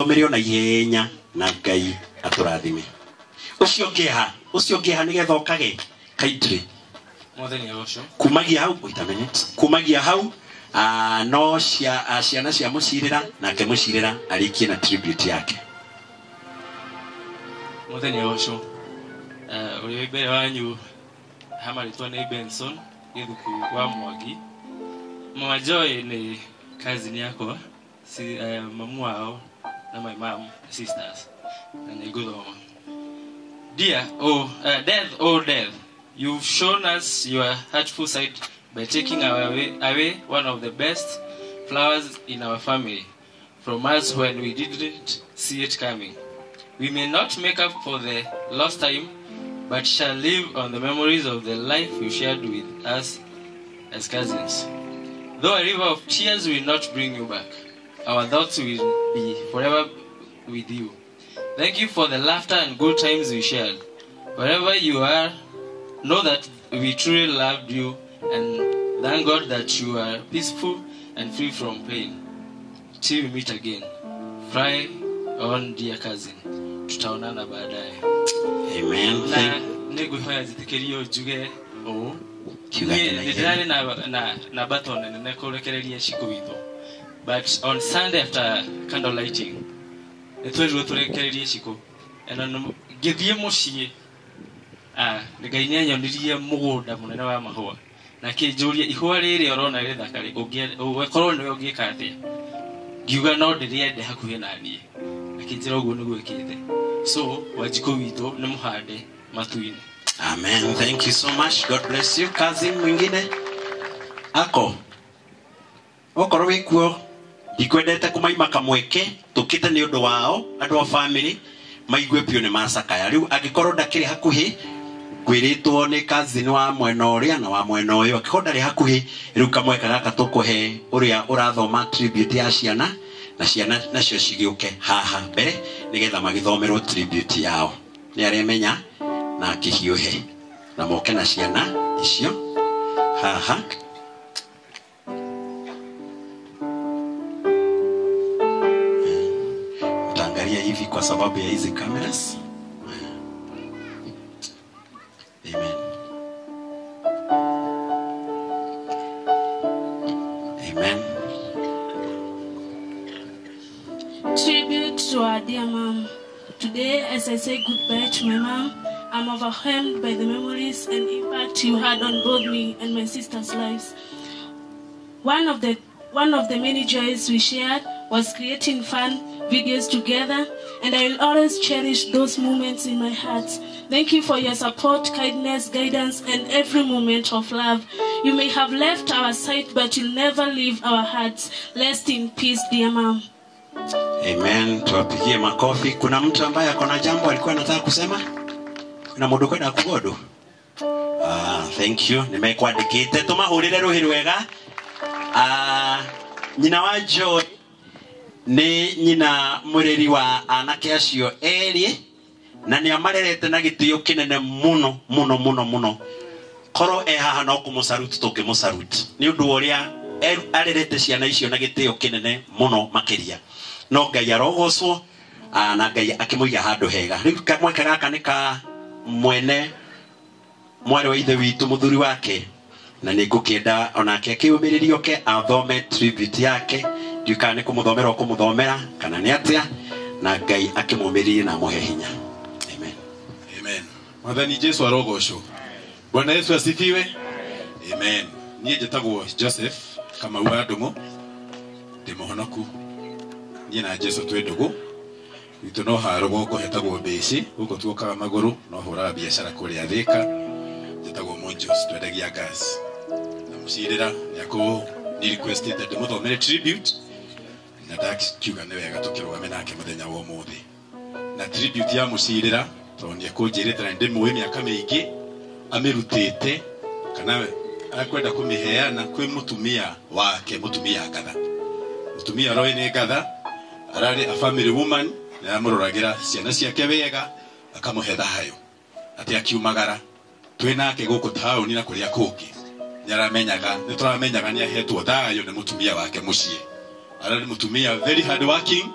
omerio na ihenya na Ngai aturathime. Ucio ngeha nigetha okage kaitri. Mwathani agocwo. Kumagia hau uitamenye. Kumagia hau no ciana cia mucirira nake mucirira arikie na tribute yake. Mwathani agocwo. Uri mbere wanyu hamaritwa ni Benson githuku wa Mwangi. Mama Joy ni cousin yakwa, si mamu wao na my mom sisters. And Guthoma. Dear, death, you've shown us your hurtful side by taking away one of the best flowers in our family from us when we didn't see it coming. We may not make up for the lost time, but shall live on the memories of the life you shared with us as cousins. Though a river of tears will not bring you back, our thoughts will be forever with you. Thank you for the laughter and good times we shared. Wherever you are, know that we truly loved you, and thank God that you are peaceful and free from pain. Till we meet again. Fry on, dear cousin. Tutaonana baadaye. Amen. Na niguhoya zitikirio juge o. Ndirani na baton na kurekereria ciku witho. But on Sunday after candle lighting, etweru turekererie ciku. Eno githie mucie. Ngai nyanyonirie mugunda munene wa mahua. Na kinjuria ihua riri orona rithakari ugikorwo ni ugika atia. Ngiuga no ndiriende hakuhi na nie. Akinjira uguo niguo ikite. So wajiko witho ni muhande matuini. Amen. Thank you so much. God bless you. Cousin mwingine ako okorwo wikuo ndikwendete kumaima kamweke tukite ni undu wao andu a family maigue pio ni masakaya riu agikorwo ndakiri hakuhi kwiritwo ni cousin wa mwena uria na wa mwena uyu agikorwo ndari hakuhi riu kamweka gaka tukuhe uria urathoma tribute ya ciana na ciana nacio cigiuke haha mbere nigetha magithomerwo tribute yao ni aremenya na akihiuhe na moke na ciana icio haha. Utaangalia hivi kwa sababu ya hizi cameras. Amen. Amen. Tribute to our dear mom. Today, as I say goodbye to my mom, I'm overwhelmed by the memories and impact you had on both me and my sister's lives. One of the many joys we shared was creating fun videos together, and I will always cherish those moments in my heart. Thank you for your support, kindness, guidance, and every moment of love. You may have left our side, but you'll never leave our hearts. Rest in peace, dear mom. Amen. Tuwapigie makofi. Kuna mtu ambaye akona jambo alikuwa anataka kusema? Kuna mundu kwenda kugodo? Thank you. Nimekuandikite tumahurire ruhiru wega. Nyina wa Joy ni nyina mureri wa anake acio eri na ni amarerete na gitio kinene muno. Koro haha no kumusaruti tukimusaruti. Ni undu uria arerete ciana icio na gitio kinene muno makiria. No Ngai arogocwo na Ngai akimuiga handu hega. Riu kamweka gaka ni ka mwene mwari wa ithe witu muthuri wake na nigukienda onake akiumiririo ke athome tribute yake ndikane kumuthomera kana ni atia na Ngai akimumiririe na muhe hinya. Amen. Amen. Mwathani Jesu arogocwo. Bwana Yesu asifiwe. Amen. Niĩ njĩtagwo Joseph kama uadumu ndimuhonoku niĩ na Jesu twĩ ndugu itu no haro goko hetagwo Mbĩci guko tuokaga maguru no hura biashara kũrĩa Thika njĩtagwo Monjos twendagia gas na mucirĩra yako ni requested that muthomere tribute na ndakiuga nĩ wega tukĩrũgame nake mũthenya wa ũmũthĩ na tribute ya mucirĩra tondũ nĩkũnjĩrĩte na ndĩmũĩ mĩaka mĩingĩ amirutĩte kana akwenda kũmĩheana kwĩ mutumia wake mutumia Ngatha mutumia Roy nĩ Ngatha ararĩ a family woman na amũroragira ciana ciake wega akamuhe thayo ati akiumagara twinake guku tauni na kuria kũngĩ nĩaramenyaga nĩtũramenyaga nĩ ahetwo thayo nĩ mutumia wake muciĩ ararĩ mutumia very hard working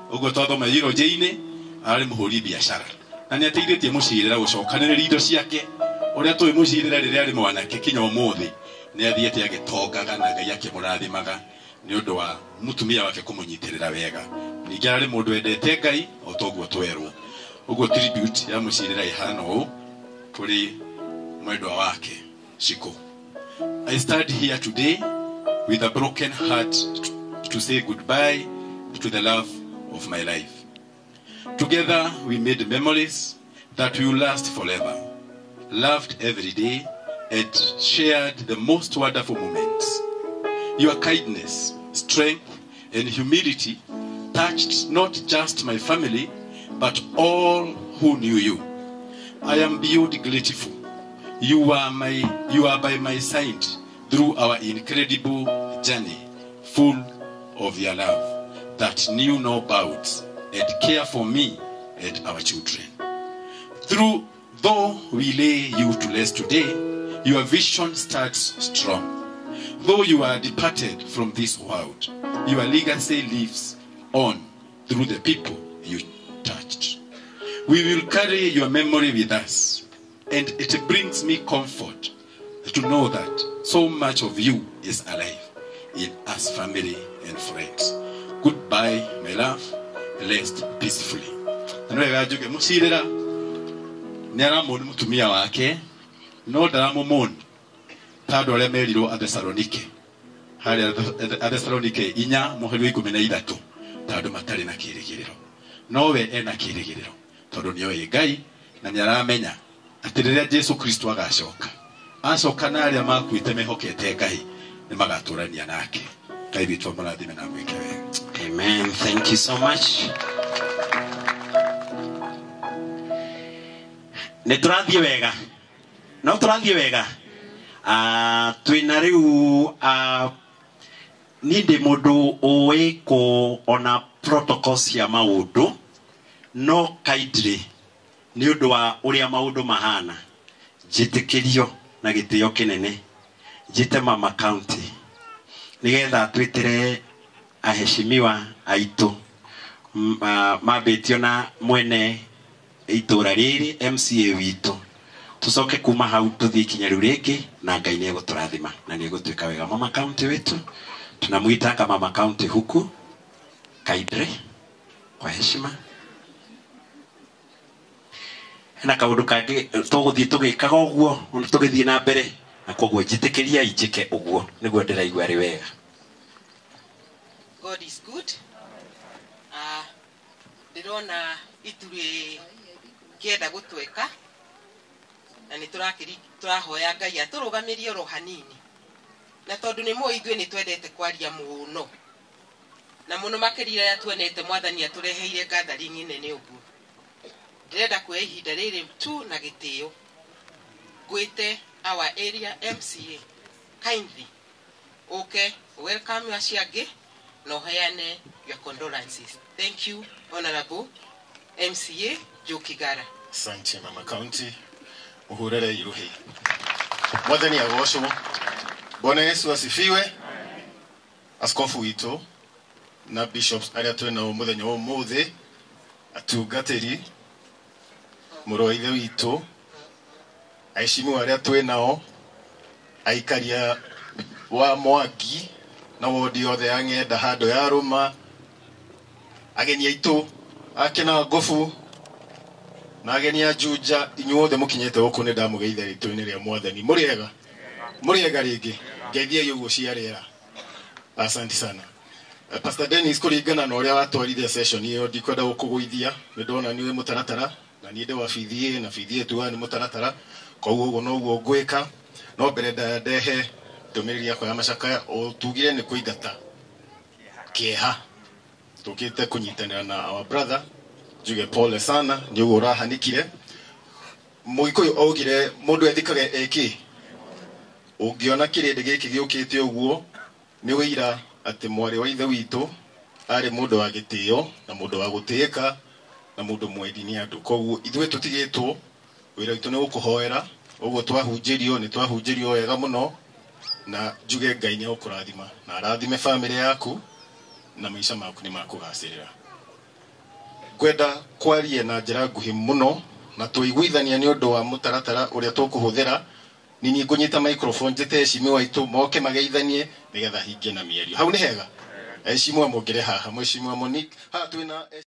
ugo twathoma eulogy-ini ari muhuri biashara na ni ateithĩtie mũcirĩra gũcokanĩrĩria indo ciake ũrĩa tũĩ mũcirĩra rĩrĩa arĩ mwanake kinya ũmũthĩ nĩ athiĩte agĩtongaga na Ngai akĩmũrathimaga nĩ ũndũ wa mũtumia wake kũmũnyitĩrĩra wega ningĩ arĩ mũndũ endete Ngai o toguo twerwo ugo tribute ya mũcirĩra ihana ũũ kũrĩ mwendwa wake Shiko. I stand here today with a broken heart to say goodbye to the love of my life. Together we made memories that will last forever, loved every day and shared the most wonderful moments. Your kindness, strength and humility touched not just my family but all who knew you. I am beyond grateful. You are by my side through our incredible journey, full of your love that knew no bounds and care for me and our children. Though we lay you to rest today, your vision starts strong. Though you are departed from this world, your legacy lives on through the people you touched. We will carry your memory with us, and it brings me comfort to know that so much of you is alive in us family and friends. Goodbye, my love. Rest peacefully. Nĩwega njuge mũcirĩra nĩaramũni mũtumia wake no ndaramũmũni ta andũ arĩa merirwo Athesalonike harĩa Athesalonike 4:13 ta andũ matarĩ na kĩĩrĩgĩrĩro no we ena kĩĩrĩgĩrĩro tondũ nĩoĩ Ngai na nĩaramenya atĩ rĩrĩa Jesu Kristo acoka na arĩa makuĩte mehokete Ngai nĩ magatũrania nake. Ngai witũ mũrathime na mwĩke wega. Amen. Thank you so much. Neturathie wega. No turathie wega. Twina riu ni ndi mundu uwe ko ona protocols ya maundu no kaidre ni undu wa uria maundu mahana jitikirio na gitio kinene jite Mama County nigetha twitire aheshimiwa aitu mabetio na mwene itura riri MCA witu tucoke kuma hau tuthie kinya riu ringi na Ngai ni eguturathima na ni egutwika wega. Mama County wetu tunamuita kama Mama County huku kaidre kwa heshima na kaundu kangi tuguthie tugikaga uguo tugithie na mbere na koguo njitikiria ijike uguo niguo ndiraigua ri wega. God is good. Ndirona ituri kienda gutweka na ni turahoya Ngai aturugamirie ro hanini na tondu ni mo ithuĩ ni twendete kwaria muno na muno makirira ya tuonete mwathani atureheire gathering nene uguo. Ndirenda kuoya ihinda rĩrĩ tu na gĩtĩo gwĩte our area MCA kindly okay welcome aciangi no heane your condolences. Thank you Honorable MCA Joe Kigara. Asante Mama County uhurere iruhi mwathani agocwo. Bwana Yesu asifiwe. Askofu witũ na bishops arĩa twĩna mũthenya wa ũmũthĩ atungatĩri mũrũithe witũ aheshimiwa arĩa twĩnao aikaria wa Mwangi na wodi yothe ya Ng'enda handũ ya Rũma ageni aitũ akena Ngobu na ageni a Juja inyuothe mũkinyĩte gũkũ nĩ ndamũgeitha rĩtwa-inĩ rĩa Mwathani. Mũrĩega rĩngĩ ngeithiai ũguo ciarĩra. Asante sana. Pastor Dennis kũringana na ũrĩa watwarithia session ĩyo ndikwenda gũkũgũithia nĩ ndona nĩ mũtaratara na niĩ ndĩ wa bithie na bithie tu nĩ mũtaratara koguo ũguo no ũguo ngwĩka no mbere ndehe ndũmĩrĩri yakwa ya macakaya ũtugire nĩ kũingata kĩeha tũkĩte kũnyitanĩra na our brother njuge pole sana nĩ ũguo ũrahanĩkire. Mũgĩkũyũ augire mũndũ ethikaga eki ũngĩona kĩrĩndĩ gĩkĩ gĩũkĩte ũguo nĩ wĩira atĩ mwarĩ wa ithe witũ arĩ mũndũ wa gĩtĩo na mũndũ wa gũtĩĩka na mũndũ mwendi nĩ andũ. Koguo ithuĩ tũtigĩtwo wĩra witũ nĩ gũkũhoera ũguo twahunjĩrio wega mũno na njuge Ngai nĩ agũkũrathima na arathime family yaku na maisha maku nĩ makũgacĩrĩra. kwenda kwarie na njira nguhi muno na tuiguithania ni undu wa mutaratara uria tukuhuthira nini ngunyita microphone jete cimi waitu moke mageithanie nigetha hingie na mierio hau ni hega cimwe mungire haha mwicimwe Monique ha twina